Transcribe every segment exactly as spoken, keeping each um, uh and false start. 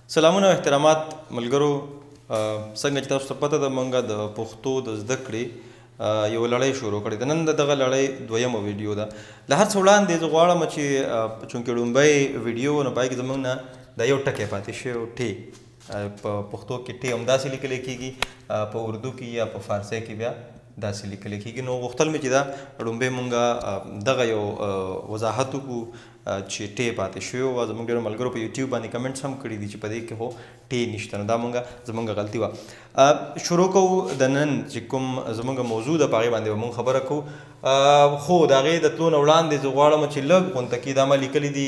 سلامونه او احترامات ملګرو، څنګه چې تاسو ته پته ده مونږ د پښتو د زده کړې یو لړۍ شروع کړې ده. نن د دغه لړۍ دویمه ویډیو ده. له هر څه وړاندې زه غواړم چې چونکې لومبی ویډیو نو په هغې کې زموږ نه دا یو ټکی پاتې شوی ټی په پښتو کې ټی همداسې لیکلی کېږي، په اردو کې یا په فارسي کې بیا داسې لیکلی کېږي. نو غوښتل مې چې دا لومبی مونږ دغه یو وضاحت وکړو چې ټی پاتې شوی و. زموږ ډېرو ملګرو په یوټیوب باندې کمنټس هم کړي دي چې په دې کې خو ټی نشته، نو دا مونږ زموږ غلطي وه. شروع کوو د نن چې کوم زموږ موضوع ده په هغې باندې به مونږ خبره کوو. خو د هغې د تلو نه وړاندې زه غواړم چې لږ غونته کې دا ما لیکلي دي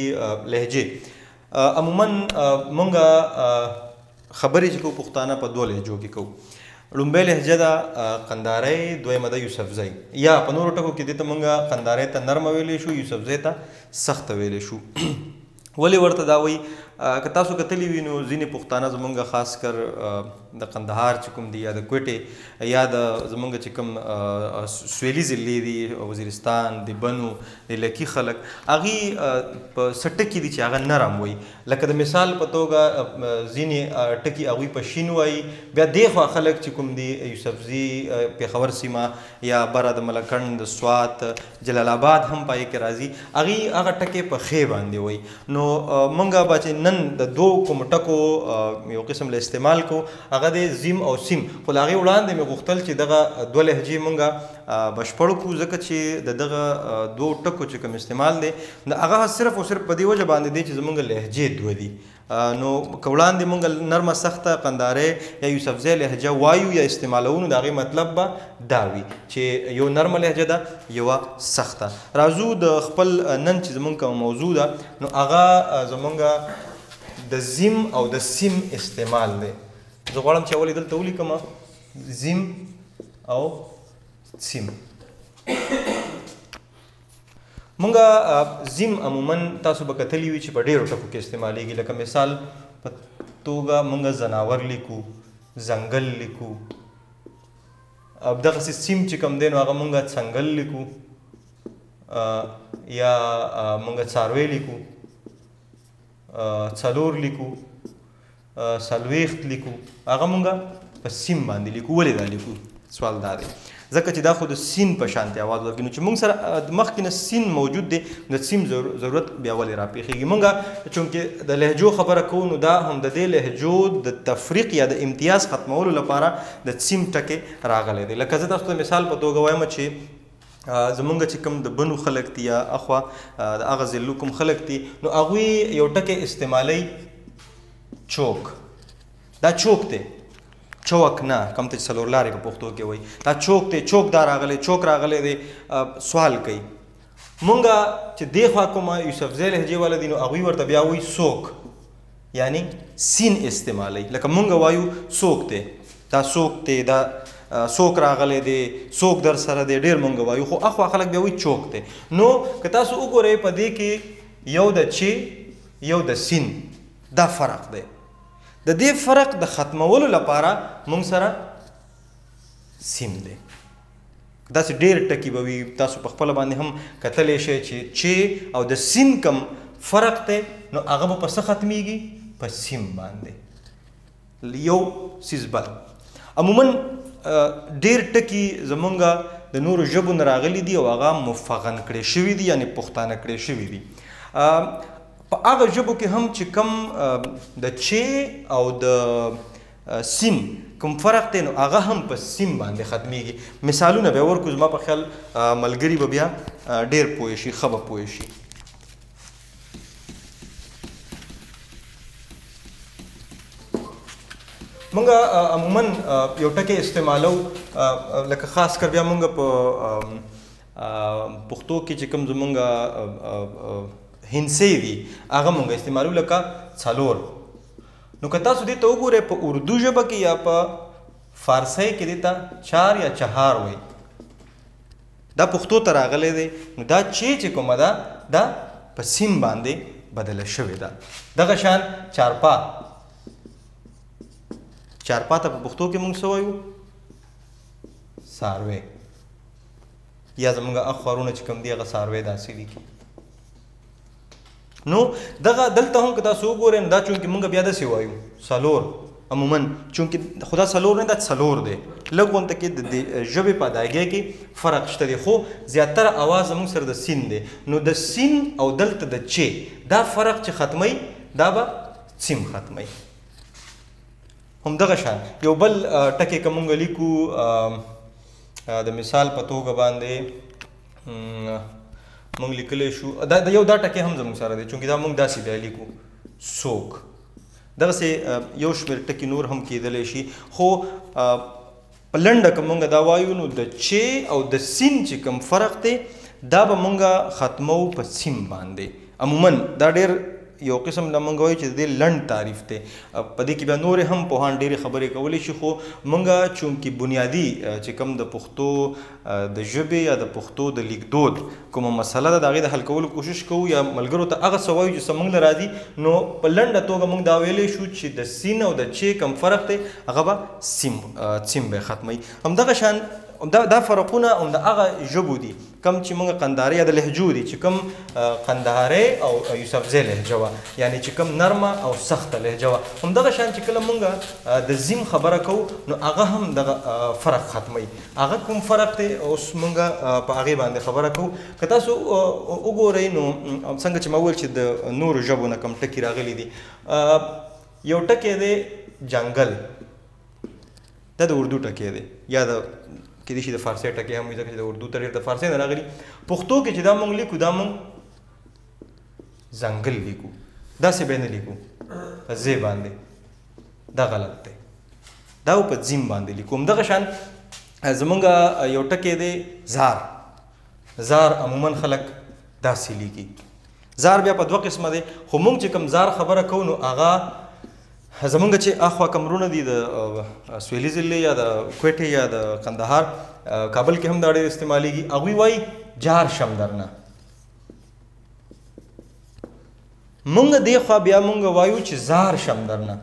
لهجې. عموما مونږ خبرې چې کوو پښتانه په دوه لهجو کې کوو. لومبی لهجه ده قندارۍ، دویمه ده یوسفزۍ، یا په نورو ټکو کې دې ته مونږ قندارۍ ته نرمه ویلی شو، یوسفزۍ ته سخته ویلی شو. ولې ورته دا وایي؟ که تاسو کتلی وي نو ځینې پښتانه زمونږ خاص کر د قندهار چې کوم دي یا د کوټې یا د زمونږ چې کوم سویلي ضلعې دي، وزیرستان، د بنو، د لکي خلک، هغې په څه ټکي دي چې هغه نرم وایي. لکه د مثال په توګه ځینې ټکي هغوی په شین وایي، بیا دې خوا خلک چې کوم دي یوسفزي، پېښور سیمه یا بره د ملکنډ، د سوات، جلال آباد هم پای کې راځي، هغې هغه ټکې په ښې باندې وایي. نو مونږ به چې نن د دوو کوم ټکو یو قسم له استعمال کو، هغه دی زیم او سیم. خو له هغې وړاندې مې غوښتل چې دغه دوه لهجې مونږ بشپړ کړو، ځکه چې د دغه دوو ټکو چې کوم استعمال دی د هغه صرف او صرف په دې وجه باندې دی چې زمونږ لهجې دوه دي. نو که وړاندې مونږ نرمه سخته قندارۍ یا یوسفزۍ لهجه وایو یا استعمالوو، نو د هغې مطلب به دا وي چې یو نرمه لهجه ده، یوه سخته. راځو د خپل نن چې زمونږ کوم موضوع ده نو هغه زمونږ د زیم او د سیم استعمال دی. زه غواړم چې اول یې دلته ولیکم، زیم او سیم. مونږ زیم عموما تاسو به کتلی وي چې په ډېرو ټکو کې استعمالیږي. لکه مثال په توګه مونږ ځناور لیکو، ځنګل لیکو. دغسې سیم چې کوم دی نو هغه مونږ څنګل لیکو یا مونږ څاروی لیکو، څلور لیکو، څلوېښت لیکو. هغه مونږ په سیم باندې لیکو. ولې دا لیکو؟ سوال دا دی ځکه چې دا خو د سین په شانتې اواز ورکوي. نو چې مونږ سره مخکې نه سین موجود دی د سیم ضرورت بیا ولې راپېښېږي؟ مونږ چونکې د لهجو خبره کوو نو دا هم د دې لهجو د تفریق یا د امتیاز ختمولو لپاره د سیم ټکی راغلی دی. لکه زه تاسو ته مثال په توګه وایم چې زمونږ چې کوم د بنو خلک دي یا اخوا د هغه ضلعو کوم خلک دي نو هغوی یو ټکی استعمالی چوک. دا چوک دی، چوک نه، کوم ته چې څلور لارې په پښتو کې وایي. دا چوک دی، چوک دا راغلی، چوک راغلی دی. سوال کوي مونږ چې دې خوا کومه یوسفزۍ لهجې والا دي نو هغوی ورته بیا وایي سوک، یعنی سین استعمالی. لکه مونږ وایو څوک دی، دا څوک دی، دا څوک راغلی دی، څوک در سره دی، ډېر مونږ وایو. خو اخوا خلک بیا وایي چوک دی. نو که تاسو وګورئ په دې کې یو د چې یو د سین، دا فرق دی. د دې فرق د ختمولو لپاره مونږ سره سیم دی. داسې ډېر ټکي به وي، تاسو په خپله باندې هم کتلی شئ چې چې او د سین کم فرق دی نو هغه به په څه ختمیږي؟ په سیم باندې. یو څیز بل. عموما ډېر ټکي زمونږ د نورو ژبو نه راغلي دي او هغه مفغن کړی شوي دي، یعنې پښتانه کړی شوي دي. په هغه ژبو کې هم چې کوم د چې او د سین کوم فرق دی نو هغه هم په سیم باندې ختمیږي. مثالونه به ورکړو، زما په خیال ملګري به بیا ډېر پوه شي، ښه به پوه شي. مونږ عموما یو ټکی استعمالو، لکه خاص کر بیا مونږ په پښتو کې چې کوم زمونږ هندسې دي هغه مونږ استعمالو، لکه څلور. نو که تاسو دې ته وګورئ په اردو ژبه کې یا په فارسۍ کې دې ته چار یا چهار وایي. دا پښتو ته راغلی دی نو دا چې چې کومه ده دا په سیم باندې بدله شوې ده. دغه شان چارپا، چارپا ته په پښتو کې مونږ څه وایو؟ څاروی. یا زمونږ اخ خوارونه چې کوم دي هغه څاروی داسې لیکي. نو دغه دلته هم که تاسو وګورئ نو دا چونکې موږ بیا داسې وایو څلور عموما چونکې خدا څلور نه دا څلور دی لږ غونته کې د ژبې په ادایګۍ کې فرق شته دی خو زیاتره اواز زموږ سره د سین دی نو د سین او دلته د چې دا فرق چې ختمی دا به سیم ختمی همدغه شان یو بل ټکی که مونږ لیکو د مثال په توګه باندې مونږ لیکلی شو دا یو دا ټکی هم زموږ سره دی چونکې دا مونږ داسې بیا لیکو څوک دغسې یو شمېر ټکي نور هم کیدلی شي خو په لنډه که مونږ دا وایو نو د چې او د سین چې کوم فرق دی دا به مونږ ختمو په سیم باندې عموما دا ډېر یو قسم له مونږ وایو چې د دې لنډ تعریف دی په دې کې بیا نورې هم پوهان ډېرې خبرې کولی شي خو مونږ چونکې بنیادي چې کوم د پښتو د ژبې یا د پښتو د لیکدود کومه مسله ده د هغې د حل کولو کوشش کوو یا ملګرو ته هغه څه وایو چې څه مونږ له راځي نو په لنډه توګه مونږ دا ویلی شو چې د سین او د چې کوم فرق دی هغه به سیم سیم به ختموي همدغه شان دا دا فرقونه هم د هغه ژبو دي کم چې موږ قندهاري یا د لهجو دي چې کوم قندهاري او یوسفزۍ لهجه وه یعنې چې کوم نرمه او سخته لهجه وه همدغه شان چې کله موږ د زیم خبره کوو نو هغه هم دغه فرق ختموي هغه کوم فرق دی اوس موږ په هغې باندې خبره کوو که تاسو وګورئ نو څنګه چې ما وویل چې د نورو ژبو نه کوم ټکي راغلي دي یو ټکی دی جنګل دا د اردو ټکی دی یا د کېدای شي د فارسي ټکی هم وي ځکه چې د اردو ته ډېر د فارسي نه راغلي پښتو کې چې دا مونږ لیکو دا مونږ ځنګل لیکو داسې به نه لیکو په ځې باندې دا غلط دی دا په زیم باندې لیکو همدغه شان زمونږ یو ټکی دی زار زار عموما خلک داسې لیکي زار بیا په دوه قسمه دی خو مونږ چې کوم زار خبره کوو نو هغه زمونږ چې اخوا کمرونه دي د سویلي ضلع یا د کویټې یا د قندهار کابل کې هم دا ډېر استعمالیږي هغوی وایي جار شم درنه مونږ دې خوا بیا مونږ وایو چې زار شم درنه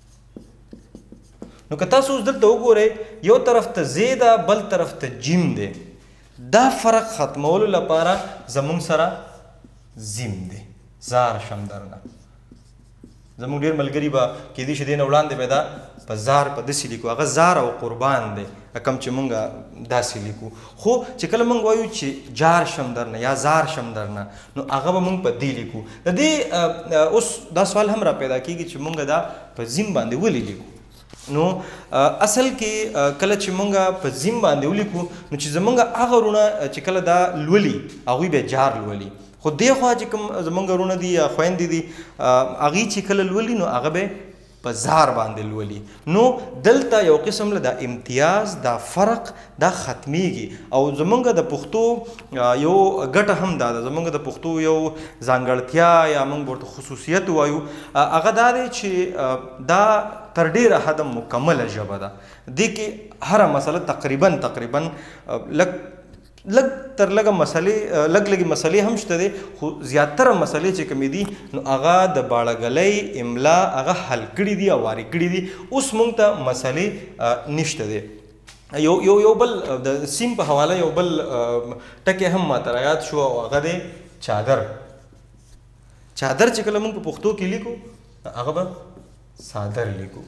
نو که تاسو اوس دلته وګورئ یو طرف ته زی ده بل طرف ته جیم دی دا فرق ختمولو لپاره زمونږ سره زیم دی زار شم درنه زموږ ډېر ملګري به کېدای شي دې نه وړاندې به دا په زار په داسې لیکو هغه زار او قربان دی کوم چې مونږ داسې لیکو خو چې کله مونږ وایو چې جار شم درنه یا زار شم درنه نو هغه به مونږ په دې لیکو د دې اوس دا سوال هم را پیدا کېږي چې مونږ دا په زیم باندې ولې لیکو نو اصل کې کله چې مونږ په زیم باندې ولیکو نو چې زمونږ هغه وروڼه چې کله دا لولي هغوی به جار لولي خو دې خوا چې کوم زمونږ وروڼه دي یا خویندې دي هغوی چې کله لولي نو هغه به په زار باندې لولي نو دلته یو قسم له دا امتیاز دا فرق دا ختمیږي او زمونږ د پښتو یو ګټه هم دا ده زمونږ د پښتو یو ځانګړتیا یا موږ ورته خصوصیت وایو هغه دا دی چې دا تر ډېره حده مکمله ژبه ده دې کې هره مسله تقریبا تقریبا لږ لږ تر لږه مسلې لږ لږې مسلې هم شته دی خو زیاتره مسلې چې کومې دي نو هغه د باړهګلۍ املا هغه حل کړي دي او واري کړي دي اوس موږ ته مسلې نشته دی یو یو یو بل د سیم په حواله یو بل ټکی هم ماته رایاد شو او هغه دی چادر چادر چې کله موږ په پښتو کې لیکو هغه به څادر لیکو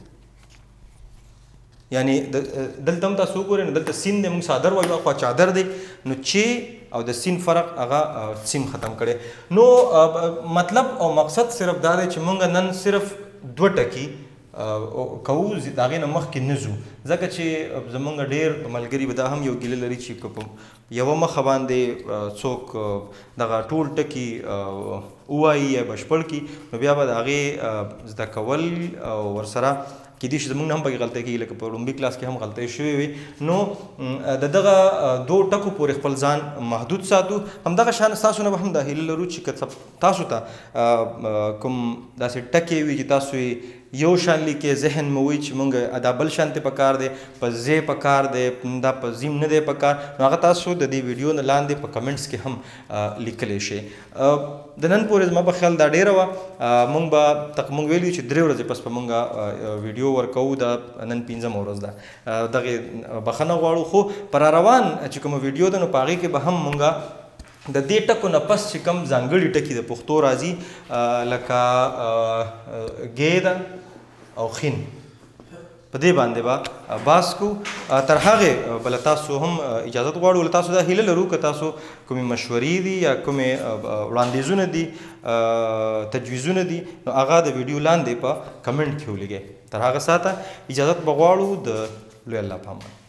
یعنی دلته هم تاسو وګورئ نو دلته سین دی موږ څادر وایو اخوا چادر دی نو چې او د سین فرق هغه سیم ختم کړی نو مطلب او مقصد صرف دا دی چې موږ نن صرف دوه ټکي کوو د هغې نه مخکې نه ځو ځکه چې زمونږ ډېر ملګري به دا هم یو ګیله لري چې که په یوه مخه باندې څوک دغه ټول ټکي ووایي یا بشپړ کړي نو بیا به د هغې زده کول او ورسره کېدای شي زموږ نه هم پکې غلطۍ کېږي لکه په لومړي کلاس کې هم غلطۍ شوې وي نو د دغه دوه ټکو پورې خپل ځان محدود ساتو همدغه شان ستاسو نه به هم دا هیله لرو چې که تاسو ته کوم داسې ټکې وي چې تاسو یې یو شان لیکې ذهن مو وي چې مونږ ادا بل شانتې پکار دی په ځې پکار دی دا په زیم نه دی پکار نو هغه تاسو د دې ویډیو نه لاندې په کمنټس کې هم لیکلی شئ د نن پورې زما په خیال دا ډېره وه مونږ به تق مونږ ویلي چې درې ورځې پس به مونږ ویډیو ورکوو دا نن پنځمه ورځ ده دغې بخښنه غواړو خو په را روان چې کومه ویډیو ده نو په هغې کې به هم مونږ د دې ټکو نه پس چې کوم ځانګړي ټکي د پښتو راځي لکه ګې ده او خین په دې باندې به باس کو تر هغې بله تاسو هم اجازت غواړو له تاسو دا هیله لرو که تاسو کومې مشورې دي یا کومې وړاندیزونه دي تجویزونه دي نو هغه د ویډیو لاندې په کمنټ کې ولیږئ تر هغه ساعته اجازت به غواړو د لوی الله په امان